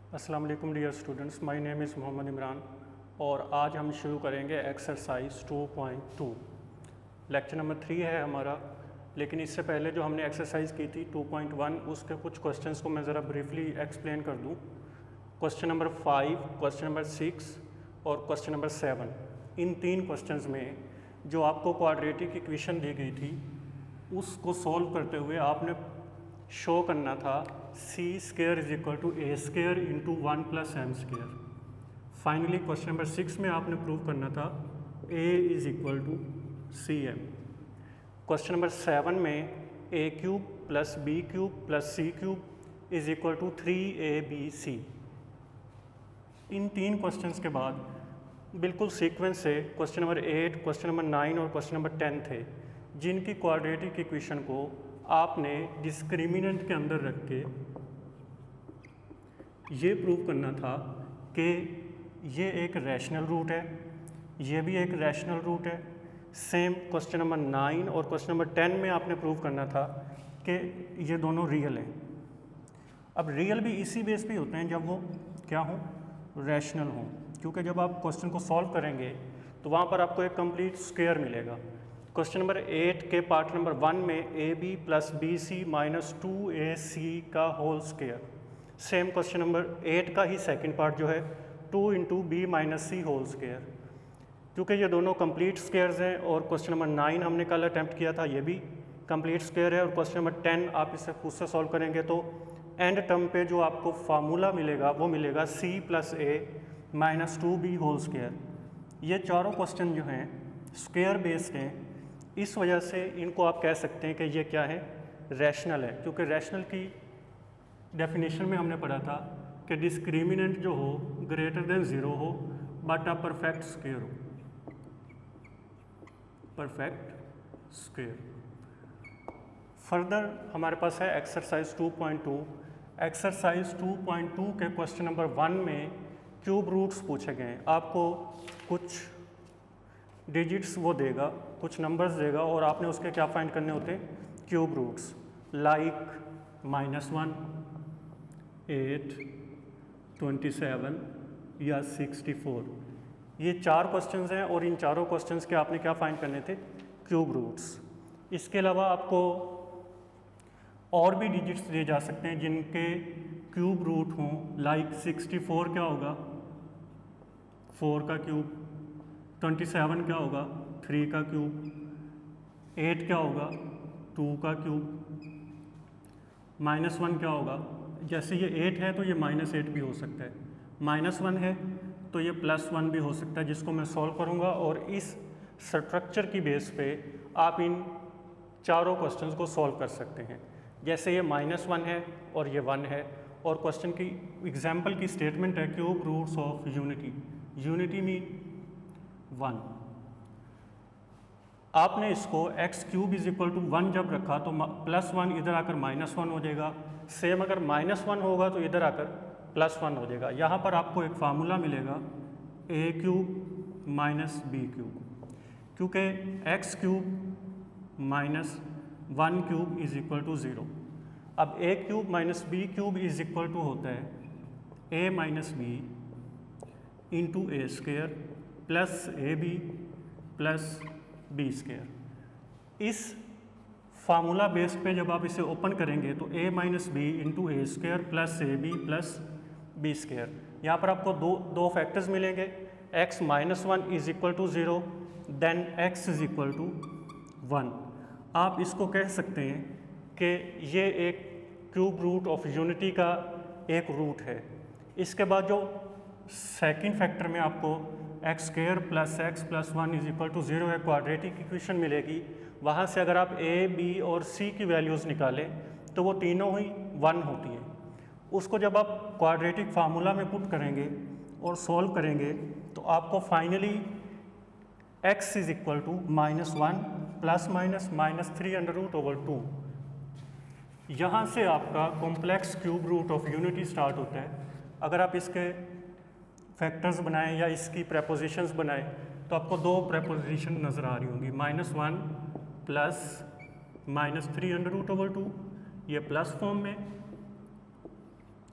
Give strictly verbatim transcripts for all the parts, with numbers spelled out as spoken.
अस्सलाम वालेकुम dear students, my name is Mohammad Imran और आज हम शुरू करेंगे exercise two point two. Lecture number three है हमारा, लेकिन इससे पहले जो हमने एक्सरसाइज की थी टू पॉइंट वन, उसके कुछ क्वेश्चंस को मैं ज़रा ब्रीफली एक्सप्लेन कर दूं। Question number five, question number six और क्वेश्चन नंबर सेवन, इन तीन क्वेश्चंस में जो आपको क्वाड्रेटिक इक्वेशन दी गई थी उसको सॉल्व करते हुए आपने शो करना था C square is equal to A square into one plus M square. Finally question number six में आपने प्रूव करना था A is equal to C M. Question number seven में A cube plus B cube plus C cube is equal to three A B C. इन तीन questions के बाद बिल्कुल सीक्वेंस से question number eight, question number nine और question number ten थे, जिनकी क्वाड्रेटिक इक्वेशन को आपने डिस्क्रिमिनेंट के अंदर रख के ये प्रूव करना था कि ये एक रैशनल रूट है, ये भी एक रैशनल रूट है। सेम क्वेश्चन नंबर नाइन और क्वेश्चन नंबर टेन में आपने प्रूव करना था कि ये दोनों रियल हैं। अब रियल भी इसी बेस पे होते हैं जब वो क्या हों, रैशनल हों, क्योंकि जब आप क्वेश्चन को सॉल्व करेंगे तो वहाँ पर आपको एक कंप्लीट स्क्वायर मिलेगा। क्वेश्चन नंबर एट के पार्ट नंबर वन में A B plus B C minus two A C का whole square, same question number eight का ही सेकंड पार्ट जो है two into B minus C whole square. क्योंकि ये दोनों कंप्लीट स्क्वायर्स हैं और क्वेश्चन नंबर नाइन हमने कल अटैम्प्ट किया था, ये भी कंप्लीट स्क्वायर है। और क्वेश्चन नंबर टेन आप इसे खुद से सॉल्व करेंगे तो एंड टर्म पे जो आपको फार्मूला मिलेगा वो मिलेगा C plus A minus two B whole square. ये चारों क्वेश्चन जो हैं स्क्वायर बेस्ड हैं, इस वजह से इनको आप कह सकते हैं कि ये क्या है, रैशनल है। क्योंकि रैशनल की डेफिनेशन में हमने पढ़ा था कि डिस्क्रिमिनेंट जो हो ग्रेटर देन ज़ीरो हो बट अ परफेक्ट स्क्वायर हो, परफेक्ट स्क्वायर। फर्दर हमारे पास है exercise two point two. Exercise two point two के क्वेश्चन नंबर वन में क्यूब रूट्स पूछे गए हैं। आपको कुछ डिजिट्स वो देगा, कुछ नंबर्स देगा और आपने उसके क्या फाइंड करने होते हैं, cube roots, like minus one, eight, twenty seven या सिक्सटी फोर। ये चार क्वेश्चंस हैं और इन चारों क्वेश्चंस के आपने क्या फाइंड करने थे, क्यूब रूट्स। इसके अलावा आपको और भी डिजिट्स दिए जा सकते हैं जिनके क्यूब रूट हों, लाइक सिक्सटी फोर क्या होगा, फोर का क्यूब, ट्वेंटी सेवन क्या होगा, थ्री का क्यूब, एट क्या होगा, टू का क्यूब, माइनस वन क्या होगा, जैसे ये एट है तो ये माइनस एट भी हो सकता है, माइनस वन है तो ये प्लस वन भी हो सकता है, जिसको मैं सॉल्व करूँगा। और इस स्ट्रक्चर की बेस पे आप इन चारों क्वेश्चंस को सॉल्व कर सकते हैं। जैसे ये माइनस वन है और ये वन है और क्वेश्चन की एग्जाम्पल की स्टेटमेंट है cube roots of unity, unity mean one. आपने इसको X cube is equal to one जब रखा तो प्लस वन इधर आकर माइनस वन हो जाएगा, सेम अगर माइनस वन होगा तो इधर आकर प्लस वन हो जाएगा। यहाँ पर आपको एक फार्मूला मिलेगा A cube minus B cube, क्योंकि X cube minus one cube is equal to zero. अब A cube minus B cube is equal to होता है A minus B into A square plus A B plus B square. इस formula base पे जब आप इसे open करेंगे तो A minus B into A square plus A B plus B square, यहाँ पर आपको दो दो फैक्टर्स मिलेंगे, X minus one is equal to zero, then X is equal to one. आप इसको कह सकते हैं कि ये एक क्यूब रूट ऑफ यूनिटी का एक रूट है। इसके बाद जो सेकंड फैक्टर में आपको X square plus X plus one is equal to zero है, क्वाड्रेटिक इक्वेशन मिलेगी। वहाँ से अगर आप ए बी और सी की वैल्यूज़ निकालें तो वो तीनों ही वन होती हैं। उसको जब आप क्वाड्रेटिक फार्मूला में पुट करेंगे और सॉल्व करेंगे तो आपको finally X is equal to minus one plus minus minus three under root over two. यहाँ से आपका complex cube root of unity start होता है। अगर आप इसके फैक्टर्स बनाएं या इसकी प्रेपोजिशंस बनाएं तो आपको दो प्रेपोजिशन नज़र आ रही होंगी, minus one plus minus three under root over two, ये प्लस फॉर्म में,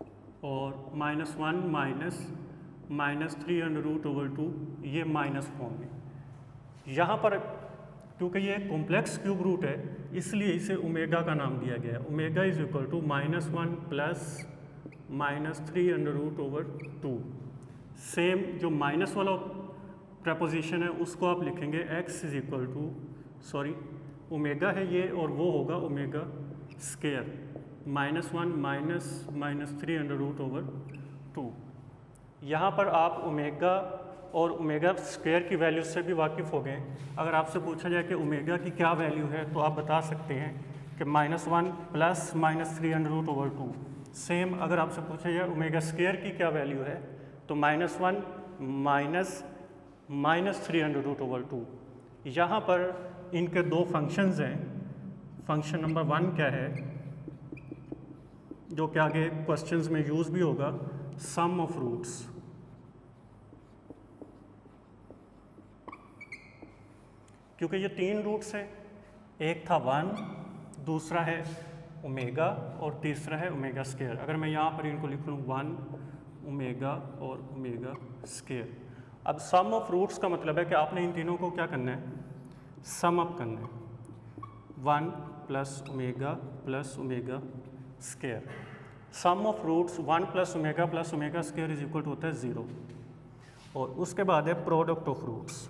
और minus one minus minus three under root over two, ये माइनस फॉर्म में। यहाँ पर क्योंकि ये कॉम्प्लेक्स क्यूब रूट है इसलिए इसे ओमेगा का नाम दिया गया है। Omega is equal to minus one plus minus three under root over two. Same जो माइनस वाला प्रपोजिशन है उसको आप लिखेंगे x is equal to, sorry omega है ये और वो होगा omega square, minus one minus minus three under root over two. यहाँ पर आप ओमेगा और ओमेगा स्क्वायर की वैल्यू से भी वाकिफ़ हो गए। अगर आपसे पूछा जाए कि ओमेगा की क्या वैल्यू है तो आप बता सकते हैं कि minus one plus minus three under root over two. Same अगर आपसे पूछा जाए ओमेगा स्क्वायर की क्या वैल्यू है तो minus one minus minus three under root over two. यहाँ पर इनके दो फंक्शंस हैं। फंक्शन नंबर वन क्या है जो कि आगे क्वेश्चंस में यूज़ भी होगा, सम ऑफ रूट्स। क्योंकि ये तीन रूट्स हैं, एक था वन, दूसरा है ओमेगा और तीसरा है ओमेगा स्क्वायर। अगर मैं यहाँ पर इनको लिख लूँ वन ओमेगा और ओमेगा स्क्वायर। अब सम ऑफ रूट्स का मतलब है कि आपने इन तीनों को क्या करना है, सम अप करना है। One plus omega plus omega square. Sum of roots one plus omega plus omega square is equal to होता है ज़ीरो। और उसके बाद है product of roots.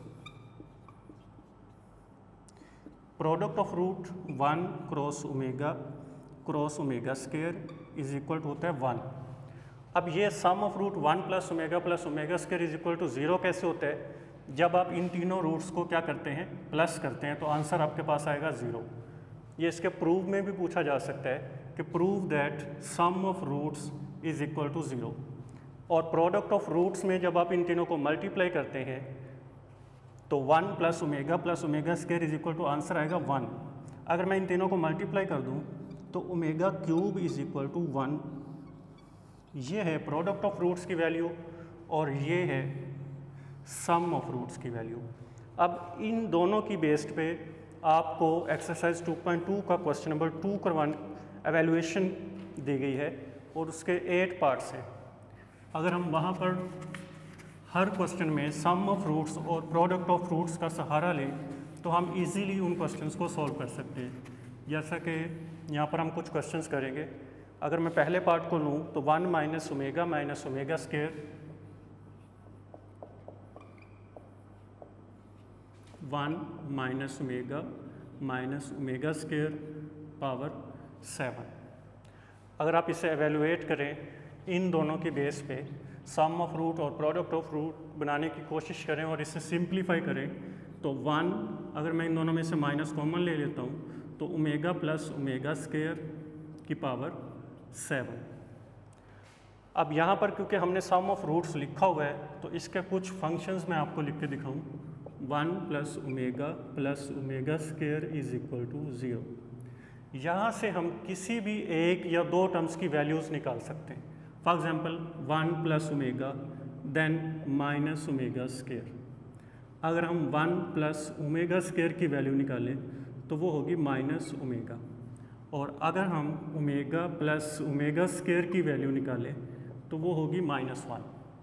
Product of root one cross omega cross omega square is equal to होता है one. अब ये sum of root one plus omega plus omega square is equal to zero कैसे होता है, जब आप इन तीनों रूट्स को क्या करते हैं, प्लस करते हैं, तो आंसर आपके पास आएगा ज़ीरो। ये इसके प्रूव में भी पूछा जा सकता है कि prove that sum of roots is equal to zero. और प्रोडक्ट ऑफ रूट्स में जब आप इन तीनों को मल्टीप्लाई करते हैं तो one plus omega plus omega square is equal to answer आएगा वन। अगर मैं इन तीनों को मल्टीप्लाई कर दूं तो omega cube is equal to one. ये है प्रोडक्ट ऑफ रूट्स की वैल्यू और ये है सम ऑफ रूट्स की वैल्यू। अब इन दोनों की बेस्ड पे आपको एक्सरसाइज टू पॉइंट टू का क्वेश्चन नंबर टू करवाने एवेल्युएशन दी गई है और उसके एट पार्ट्स हैं। अगर हम वहाँ पर हर क्वेश्चन में सम ऑफ रूट्स और प्रोडक्ट ऑफ रूट्स का सहारा लें तो हम इजीली उन क्वेश्चंस को सॉल्व कर सकते हैं। जैसा कि यहाँ पर हम कुछ क्वेश्चंस करेंगे। अगर मैं पहले पार्ट को लूँ तो one minus omega minus omega square, one minus omega minus omega square power seven. अगर आप इसे एवेलुएट करें इन दोनों की बेस पे, सम ऑफ रूट और प्रोडक्ट ऑफ रूट बनाने की कोशिश करें और इसे सिंप्लीफाई करें तो वन, अगर मैं इन दोनों में से माइनस कॉमन ले लेता हूँ तो ओमेगा प्लस ओमेगा स्क्वायर की पावर सेवन। अब यहाँ पर क्योंकि हमने सम ऑफ रूट्स लिखा हुआ है तो इसके कुछ फंक्शंस मैं आपको लिख के दिखाऊँ। One plus omega plus omega square is equal to zero. यहाँ से हम किसी भी एक या दो टर्म्स की वैल्यूज़ निकाल सकते हैं। For example one plus omega then minus omega square. अगर हम वन प्लस ओमेगा स्क्वायर की वैल्यू निकालें तो वो होगी माइनस ओमेगा। और अगर हम ओमेगा प्लस ओमेगा स्क्वायर की वैल्यू निकालें तो वो होगी माइनस वन।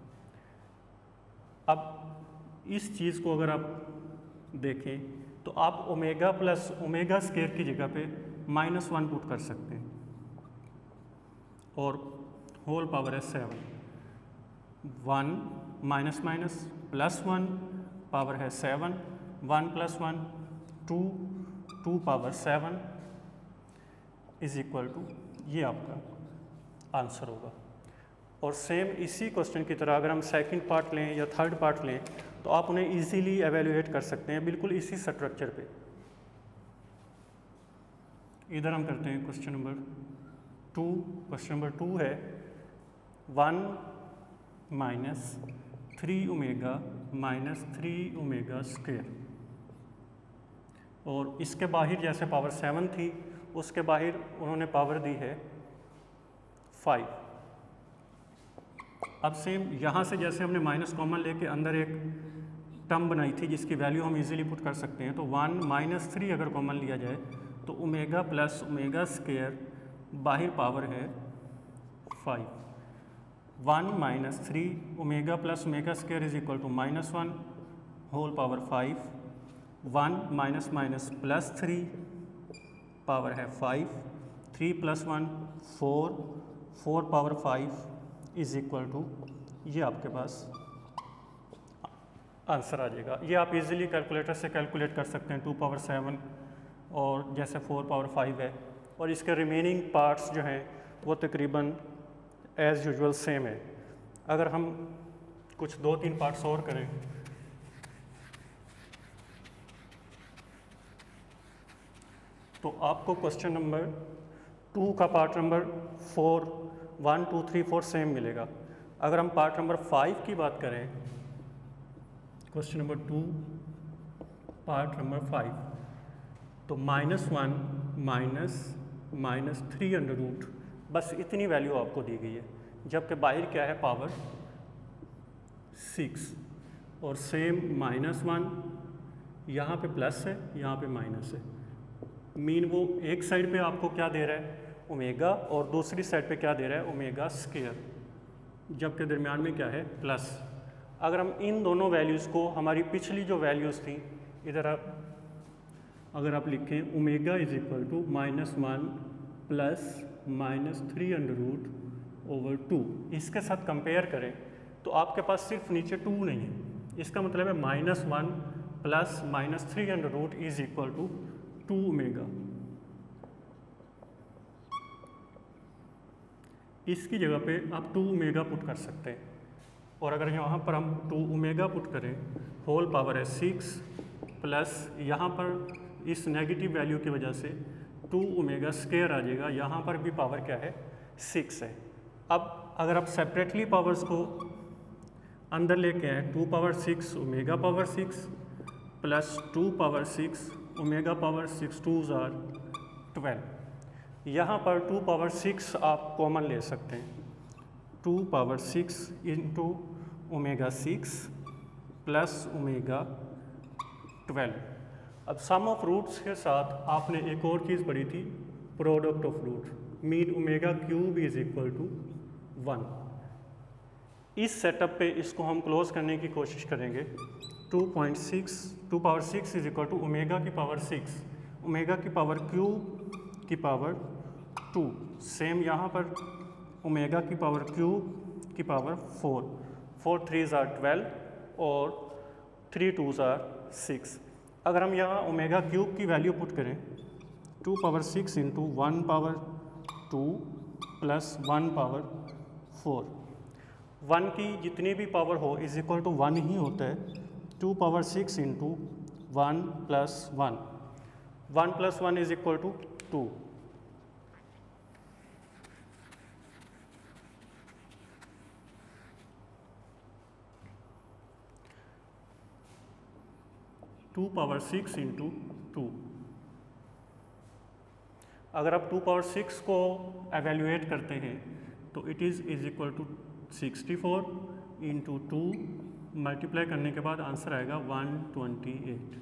अब इस चीज़ को अगर आप देखें तो आप ओमेगा प्लस ओमेगा स्क्वायर की जगह पे माइनस वन पुट कर सकते हैं और होल पावर है seven. One minus minus plus one power है seven, one plus one two, two power seven is equal to, ये आपका आंसर होगा। और सेम इसी क्वेश्चन की तरह अगर हम सेकंड पार्ट लें या थर्ड पार्ट लें तो आप उन्हें इजीली एवेल्युएट कर सकते हैं बिल्कुल इसी स्ट्रक्चर पे। इधर हम करते हैं question number two. Question number two है one minus three omega minus three omega square, और इसके बाहर जैसे पावर सेवन थी उसके बाहर उन्होंने पावर दी है फाइव। अब सेम यहाँ से जैसे हमने माइनस कॉमन लेके अंदर एक टर्म बनाई थी जिसकी वैल्यू हम इजीली पुट कर सकते हैं, तो वन माइनस थ्री अगर कॉमन लिया जाए तो ओमेगा प्लस ओमेगा स्क्वायर बाहर पावर है five. One minus three omega plus omega square is equal to minus one whole power five, one minus minus plus three power है five, three plus one four, four power five is equal to, ये आपके पास answer आ जाएगा। ये आप easily calculator से calculate कर सकते हैं, टू पावर सेवन और जैसे फोर पावर फाइव है, और इसके रिमेनिंग पार्ट्स जो हैं वो तकरीबन एज़ यूजुअल सेम है। अगर हम कुछ दो तीन पार्ट्स और करें तो आपको क्वेश्चन नंबर टू का part number four, one two three four same miलेगा। अगर हम पार्ट नंबर फाइव की बात करें, question number two part number five, तो minus one minus minus three under root, बस इतनी वैल्यू आपको दी गई है, जबकि बाहर क्या है पावर सिक्स, और सेम माइनस वन, यहाँ पे प्लस है यहाँ पे माइनस है, मीन वो एक साइड पे आपको क्या दे रहा है ओमेगा और दूसरी साइड पे क्या दे रहा है ओमेगा स्क्वायर, जबकि दरमियान में क्या है प्लस। अगर हम इन दोनों वैल्यूज़ को, हमारी पिछली जो वैल्यूज़ थी, इधर आप अगर आप लिखें omega is equal to minus one plus minus three under root over two, इसके साथ कंपेयर करें तो आपके पास सिर्फ नीचे टू नहीं है, इसका मतलब है minus one plus minus three under root is equal to two omega. इसकी जगह पे आप टू ओमेगा पुट कर सकते हैं, और अगर यहाँ पर हम टू ओमेगा पुट करें, होल पावर है सिक्स प्लस यहाँ पर इस नेगेटिव वैल्यू की वजह से टू ओमेगा स्क्वायर आ जाएगा, यहाँ पर भी पावर क्या है सिक्स है। अब अगर आप सेपरेटली पावर्स को अंदर लेके आए, two power six omega power six plus two power six omega power six, two ज़ार ट्वेल्व, यहाँ पर टू पावर सिक्स आप कॉमन ले सकते हैं, two power six into omega six plus omega twelve. अब सम ऑफ रूट्स के साथ आपने एक और चीज़ पढ़ी थी, product of root, mean omega cube is equal to one. इस सेटअप पे इसको हम क्लोज करने की कोशिश करेंगे, two point six, two power six is equal to omega की पावर सिक्स, ओमेगा की पावर क्यूब की पावर टू, सेम यहाँ पर ओमेगा की पावर क्यूब की पावर फोर, फोर थ्री ज़ार ट्वेल्व और थ्री टू ज़ार सिक्स। अगर हम यहाँ ओमेगा क्यूब की वैल्यू पुट करें, two power six into one power two plus one power four, one की जितनी भी पावर हो इज इक्वल टू वन ही होता है, two power six into one plus one, one plus one is equal to two, two power six into two. अगर आप two power six को एवेल्यूएट करते हैं तो it is is equal to sixty four into two, multiply करने के बाद answer आएगा वन ट्वेंटी एट।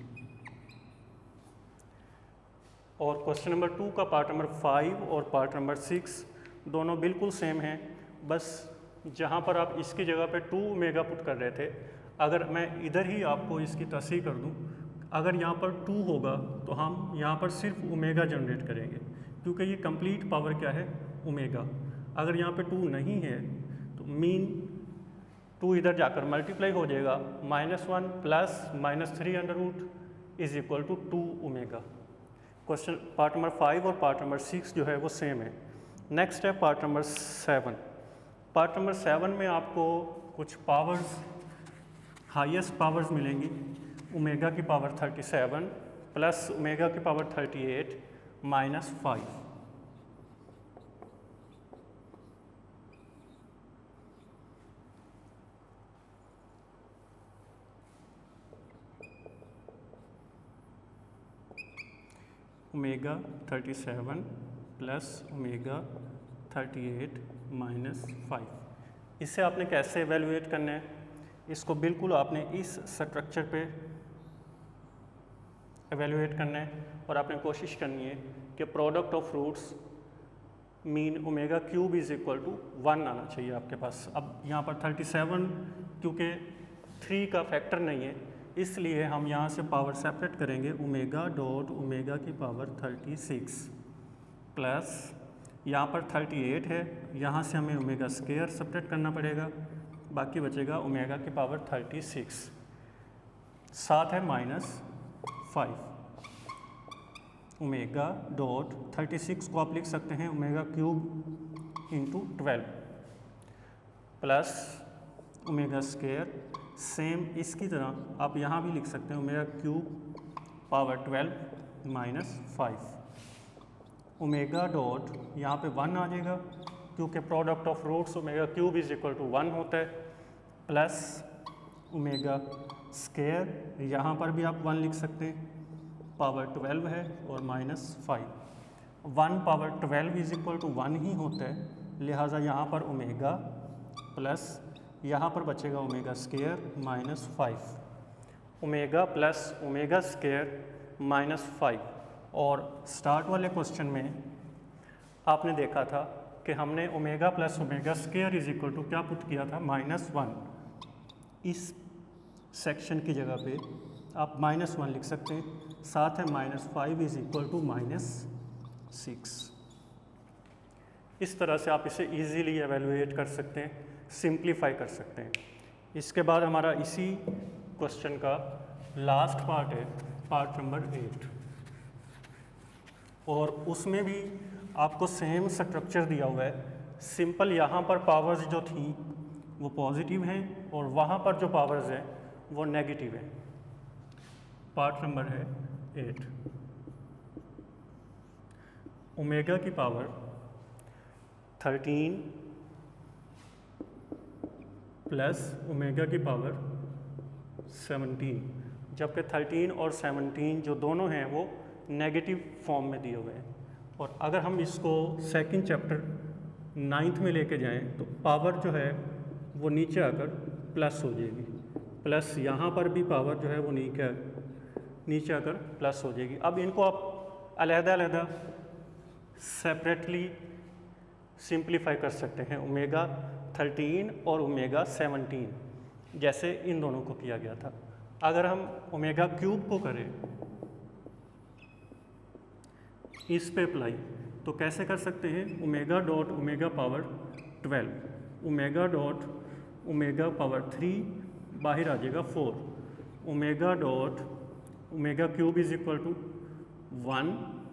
और क्वेश्चन नंबर टू का पार्ट नंबर फाइव और पार्ट नंबर सिक्स दोनों बिल्कुल सेम हैं, बस जहाँ पर आप इसकी जगह पे टू ओमेगा पुट कर रहे थे, अगर मैं इधर ही आपको इसकी तस्हीह कर दूं, अगर यहाँ पर टू होगा तो हम यहाँ पर सिर्फ ओमेगा जनरेट करेंगे, क्योंकि ये कंप्लीट पावर क्या है ओमेगा। अगर यहाँ पे टू नहीं है तो मीन टू इधर जाकर मल्टीप्लाई हो जाएगा, minus one plus minus three under root is equal to two omega. Question part number five और पार्ट नंबर सिक्स जो है वो सेम है। नेक्स्ट है part number seven. Part number seven में आपको कुछ पावर्स, हाईएस्ट पावर्स मिलेंगी, ओमेगा की power thirty seven plus omega की power thirty eight minus five. Omega thirty seven plus omega thirty eight minus five. इससे आपने कैसे एवेल्युएट करना है, इसको बिल्कुल आपने इस स्ट्रक्चर पे एवेल्युएट करना है और आपने कोशिश करनी है कि product of roots mean omega cube is equal to one आना चाहिए आपके पास। अब यहाँ पर थर्टी सेवन क्योंकि थ्री का फैक्टर नहीं है, इसलिए हम यहाँ से पावर सेपरेट करेंगे। ओमेगा डॉट ओमेगा की पावर थर्टी सिक्स प्लस यहाँ पर थर्टी एट है, यहाँ से हमें ओमेगा स्क्वायर सेपरेट करना पड़ेगा, बाकी बचेगा ओमेगा की पावर थर्टी सिक्स, साथ है minus five. Omega dot thirty six को आप लिख सकते हैं omega cube into twelve plus omega square, same इसकी तरह आप यहाँ भी लिख सकते हैं omega cube power twelve minus five. Omega dot यहाँ पे वन आ जाएगा क्योंकि product of roots omega cube is equal to one होता है, प्लस ओमेगा स्क्वायर, यहाँ पर भी आप वन लिख सकते हैं, पावर ट्वेल्व है और minus five. One power twelve is equal to one ही होता है, लिहाजा यहाँ पर ओमेगा प्लस यहाँ पर बचेगा omega square minus five. Omega plus omega square minus five. और स्टार्ट वाले क्वेश्चन में आपने देखा था कि हमने omega plus omega square is equal to क्या पुट किया था, माइनस वन। इस सेक्शन की जगह पे आप माइनस वन लिख सकते हैं, साथ है minus five is equal to minus six. इस तरह से आप इसे इजीली एवेलुएट कर सकते हैं, सिंप्लीफाई कर सकते हैं। इसके बाद हमारा इसी क्वेश्चन का लास्ट पार्ट है, पार्ट नंबर एट, और उसमें भी आपको सेम स्ट्रक्चर दिया हुआ है। सिंपल यहाँ पर पावर्स जो थी वो पॉजिटिव हैं और वहाँ पर जो पावर्स हैं वो नेगेटिव हैं। पार्ट नंबर है एट। ओमेगा की पावर थर्टीन प्लस ओमेगा की पावर सेवनटीन, जबकि थर्टीन और सेवनटीन जो दोनों हैं वो नेगेटिव फॉर्म में दिए हुए हैं। और अगर हम इसको सेकंड चैप्टर नाइन्थ में लेके जाएं तो पावर जो है वो नीचे आकर प्लस हो जाएगी, प्लस यहाँ पर भी पावर जो है वो नीचे नीचे आकर प्लस हो जाएगी। अब इनको आप अलहदा अलहदा सेपरेटली सिंप्लीफाई कर सकते हैं, ओमेगा थर्टीन और ओमेगा सेवनटीन, जैसे इन दोनों को किया गया था। अगर हम ओमेगा क्यूब को करें इस पे अप्लाई तो कैसे कर सकते हैं, omega dot omega power twelve, omega dot omega power three, बाहर आ जाएगा four, omega dot omega cube is equal to one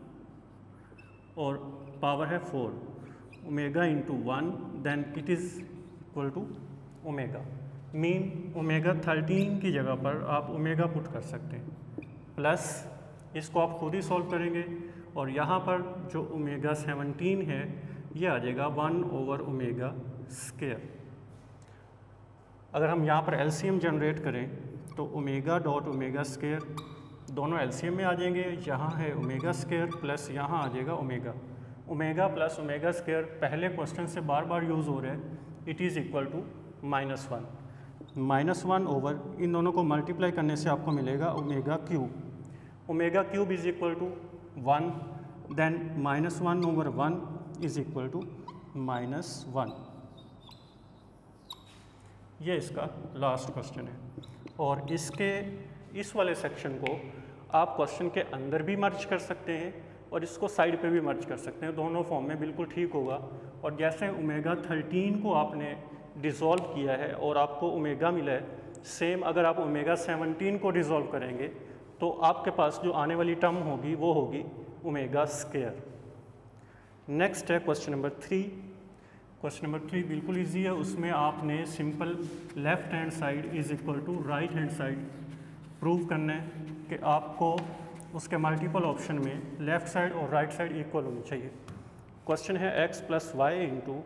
और पावर है four, omega into one, then it is equal to omega. Mean omega thirteen की जगह पर आप omega put कर सकते हैं, प्लस इसको आप खुद ही सॉल्व करेंगे और यहाँ पर जो ओमेगा सेवनटीन है ये आ जाएगा वन ओवर ओमेगा स्क्वायर। अगर हम यहाँ पर एलसीएम जनरेट करें तो ओमेगा डॉट ओमेगा स्क्वायर दोनों एलसीएम में आ जाएंगे, यहाँ है ओमेगा स्क्वायर प्लस यहाँ आ जाएगा omega. Omega plus omega square पहले क्वेश्चन से बार बार यूज़ हो रहा है, it is equal to minus one. Minus one over इन दोनों को मल्टीप्लाई करने से आपको मिलेगा omega cube. Omega cube is equal to one, then minus one over one is equal to minus one. ये इसका लास्ट क्वेश्चन है। और इसके इस वाले सेक्शन को आप क्वेश्चन के अंदर भी मर्ज कर सकते हैं और इसको साइड पे भी मर्ज कर सकते हैं, दोनों फॉर्म में बिल्कुल ठीक होगा। और जैसे ओमेगा थर्टीन को आपने डिसॉल्व किया है और आपको ओमेगा मिला है, सेम अगर आप ओमेगा सेवनटीन को डिसॉल्व करेंगे तो आपके पास जो आने वाली टर्म होगी वो होगी ओमेगा स्क्वायर। नेक्स्ट है question number three. Question number three बिल्कुल इजी है, उसमें आपने simple left hand side is equal to right hand side prove करना है कि आपको उसके मल्टीपल ऑप्शन में लेफ़्ट साइड और राइट साइड इक्वल होनी चाहिए। क्वेश्चन है x plus y into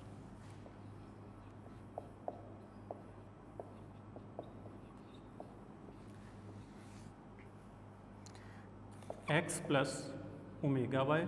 x plus omega y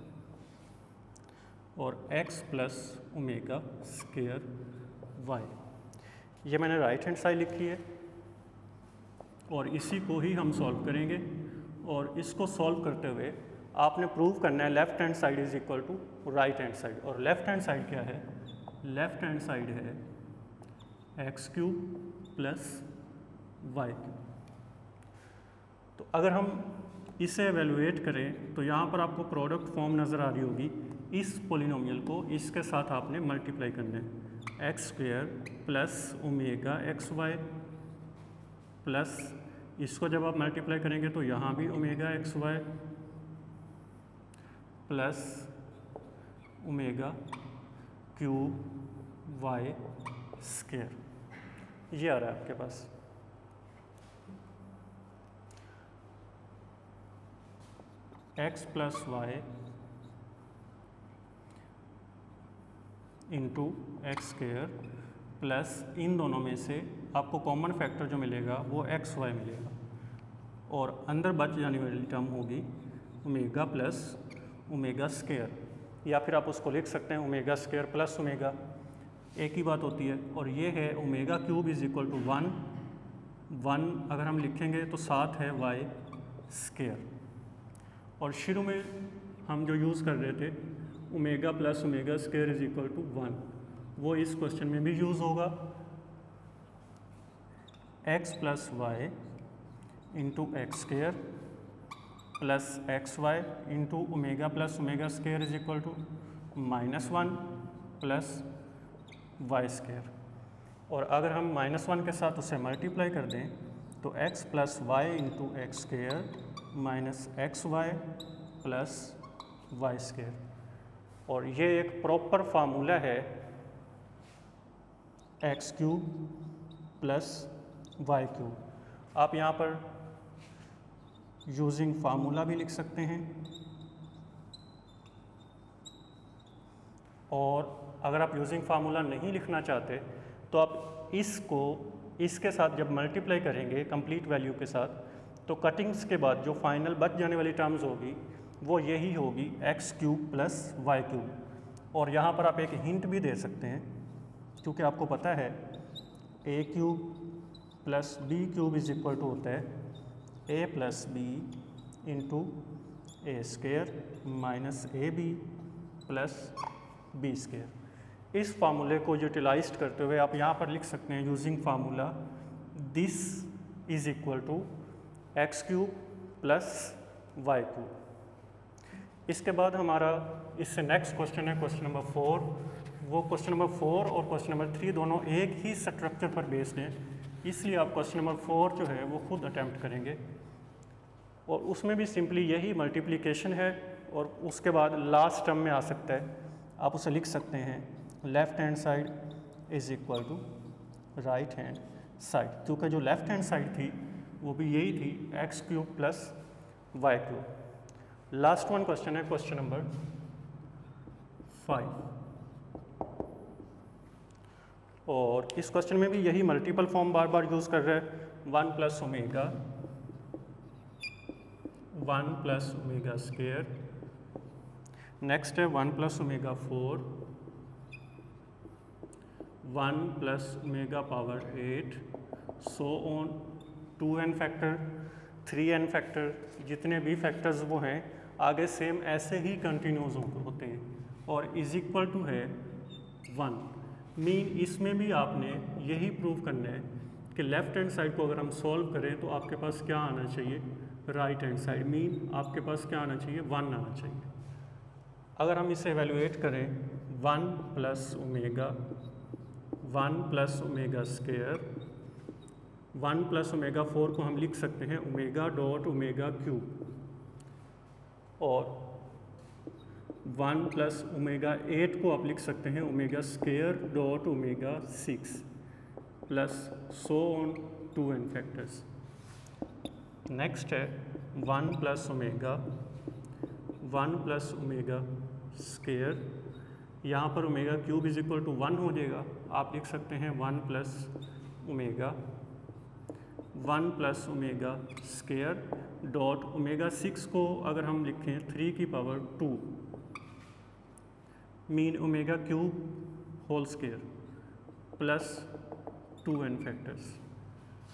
और x plus omega square y. ये मैंने राइट हैंड साइड लिखी है और इसी को ही हम सॉल्व करेंगे। और इसको सॉल्व करते हुए आपने प्रूव करना है left hand side is equal to right hand side. और लेफ्ट हैंड साइड क्या है? लेफ्ट हैंड साइड है x cube plus y cube. तो अगर हम इसे एवेलुएट करें तो यहाँ पर आपको प्रोडक्ट फॉर्म नज़र आ रही होगी। इस पोलिनोमियल को इसके साथ आपने मल्टीप्लाई करना है, x square plus omega x y plus इसको जब आप मल्टीप्लाई करेंगे तो यहाँ भी omega x y plus omega cube y square, ये आ रहा है आपके पास। X plus y into x square plus इन दोनों में से आपको कॉमन फैक्टर जो मिलेगा वो एक्स वाई मिलेगा, और अंदर बच जाने वाली टर्म होगी ओमेगा प्लस ओमेगा स्क्वेयर, या फिर आप उसको लिख सकते हैं ओमेगा स्क्वेयर प्लस ओमेगा, एक ही बात होती है। और ये है omega cube is equal to one, one अगर हम लिखेंगे तो साथ है वाई स्क्वेयर। और शुरू में हम जो यूज़ कर रहे थे omega plus omega square is equal to one, वो इस क्वेश्चन में भी यूज़ होगा। X plus y into x square plus x y into omega plus omega square is equal to minus one plus y square. और अगर हम minus one के साथ उसे मल्टीप्लाई कर दें तो x plus y into x square minus x y plus y square. और ये एक प्रॉपर फार्मूला है x cube plus y cube. आप यहाँ पर यूजिंग फार्मूला भी लिख सकते हैं, और अगर आप यूजिंग फार्मूला नहीं लिखना चाहते तो आप इसको इसके साथ जब मल्टीप्लाई करेंगे कंप्लीट वैल्यू के साथ, तो कटिंग्स के बाद जो फाइनल बच जाने वाली टर्म्स होगी वो यही होगी x cube plus y cube. और यहाँ पर आप एक हिंट भी दे सकते हैं, क्योंकि आपको पता है a cube plus B cube is equal to होता है a plus b into A square minus a B plus B square. इस फार्मूले को यूटिलाइज करते हुए आप यहाँ पर लिख सकते हैं using formula this is equal to x cube plus y cube. इसके बाद हमारा इससे नेक्स्ट क्वेश्चन है क्वेश्चन नंबर फोर। वो क्वेश्चन नंबर फोर और क्वेश्चन नंबर थ्री दोनों एक ही स्ट्रक्चर पर बेस्ड हैं, इसलिए आप क्वेश्चन नंबर फोर जो है वो खुद अटैम्प्ट करेंगे। और उसमें भी सिंपली यही मल्टीप्लिकेशन है, और उसके बाद लास्ट टर्म में आ सकता है, आप उसे लिख सकते हैं left hand side is equal to right hand side, क्योंकि जो लेफ्ट हैंड साइड थी वो भी यही थी x cube plus y cube. Last one question है क्वेश्चन नंबर फाइव, और इस क्वेश्चन में भी यही मल्टीपल फॉर्म बार बार यूज़ कर रहे हैं, one plus omega one plus omega square, next है one plus omega four, one plus omega power eight, so on two n factor, three n factor, जितने भी फैक्टर्स वो हैं आगे सेम ऐसे ही कंटिन्यूस होते हैं, और इज इक्वल टू है वन। मीन इसमें भी आपने यही प्रूव करना है कि लेफ्ट हैंड साइड को अगर हम सॉल्व करें तो आपके पास क्या आना चाहिए, राइट हैंड साइड, मीन आपके पास क्या आना चाहिए, वन आना चाहिए। अगर हम इसे एवेलुएट करें one plus omega one plus omega square, one plus omega four को हम लिख सकते हैं ओमेगा डॉट ओमेगा क्यूब, और वन प्लस ओमेगा एट को आप लिख सकते हैं omega square dot omega six plus so on two n factors. Next है one plus omega one plus omega square, यहाँ पर omega cube is equal to one हो जाएगा, आप लिख सकते हैं one plus omega one plus omega square dot omega six को अगर हम लिखें थ्री की power two, mean omega cube whole square plus two n factors,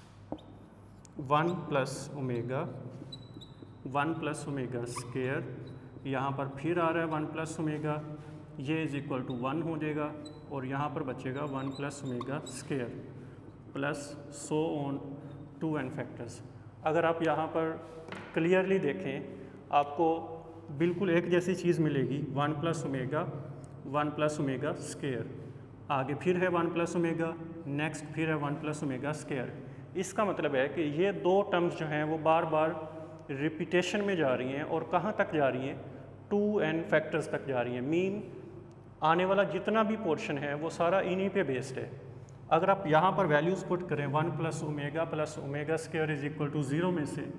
one plus omega one plus omega square यहाँ पर फिर आ रहा है वन प्लस ओमेगा, ये इज इक्वल टू वन हो जाएगा और यहाँ पर बचेगा one plus omega square plus so on two n factors. अगर आप यहाँ पर क्लियरली देखें आपको बिल्कुल एक जैसी चीज़ मिलेगी, one plus omega one plus omega square, आगे फिर है वन प्लस ओमेगा, नेक्स्ट फिर है वन प्लस ओमेगा स्केयर। इसका मतलब है कि ये दो टर्म्स जो हैं वो बार बार रिपीटेशन में जा रही हैं और कहाँ तक जा रही हैं, टू एन फैक्टर्स तक जा रही हैं। मीन आने वाला जितना भी पोर्शन है वो सारा इन्हीं पे बेस्ड है। अगर आप यहाँ पर वैल्यूज़ पुट करें one plus omega plus omega square is equal to zero में से,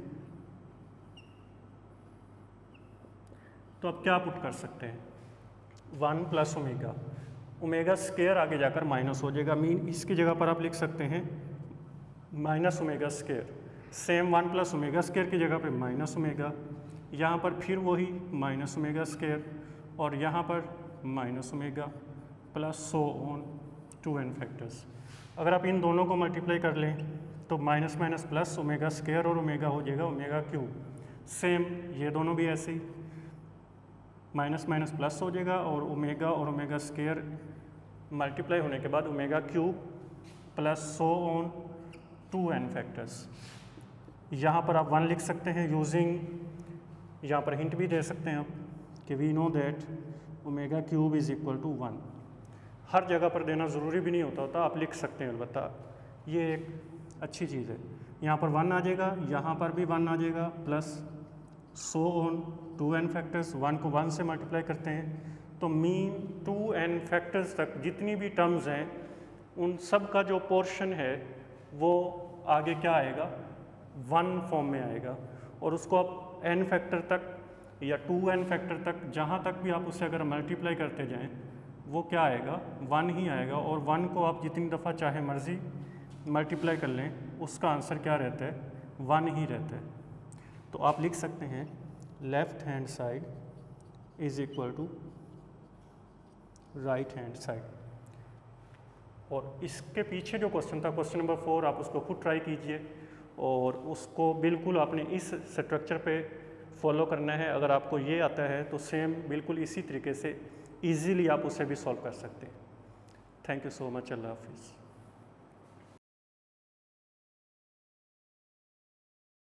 तो आप क्या पुट कर सकते हैं, one plus omega, omega square आगे जाकर माइनस हो जाएगा। मीन इसकी जगह पर आप लिख सकते हैं minus omega square, same one plus omega square की जगह पे माइनस ओमेगा, यहाँ पर फिर वही माइनस ओमेगा स्केयर और यहाँ पर minus omega plus so on two n factors. अगर आप इन दोनों को मल्टीप्लाई कर लें तो minus minus plus omega square और ओमेगा हो जाएगा ओमेगा क्यूब। सेम ये दोनों भी ऐसे ही माइनस माइनस प्लस हो जाएगा और ओमेगा और ओमेगा स्केयर मल्टीप्लाई होने के बाद omega cube plus so on two n factors. यहाँ पर आप वन लिख सकते हैं यूजिंग, यहाँ पर हिंट भी दे सकते हैं आप कि we know that omega cube is equal to one. हर जगह पर देना ज़रूरी भी नहीं होता होता आप लिख सकते हैं, अलबत्ता ये एक अच्छी चीज़ है। यहाँ पर वन आ जाएगा, यहाँ पर भी वन आ जाएगा plus so on two n factors, one को वन से मल्टीप्लाई करते हैं तो मीन टू एन फैक्टर्स तक जितनी भी टर्म्स हैं उन सब का जो पोर्शन है वो आगे क्या आएगा, वन फॉर्म में आएगा। और उसको आप एन फैक्टर तक या टू एन फैक्टर तक जहाँ तक भी आप उसे अगर मल्टीप्लाई करते जाएं वो क्या आएगा, वन ही आएगा। और वन को आप जितनी दफ़ा चाहे मर्ज़ी मल्टीप्लाई कर लें उसका आंसर क्या रहता है, वन ही रहता है। तो आप लिख सकते हैं left hand side is equal to right hand side. और इसके पीछे जो क्वेश्चन था क्वेश्चन नंबर फोर, आप उसको खुद ट्राई कीजिए और उसको बिल्कुल आपने इस स्ट्रक्चर पे फॉलो करना है। अगर आपको ये आता है तो सेम बिल्कुल इसी तरीके से इजीली आप उसे भी सॉल्व कर सकते हैं। Thank you so much, Allah हाफिज़।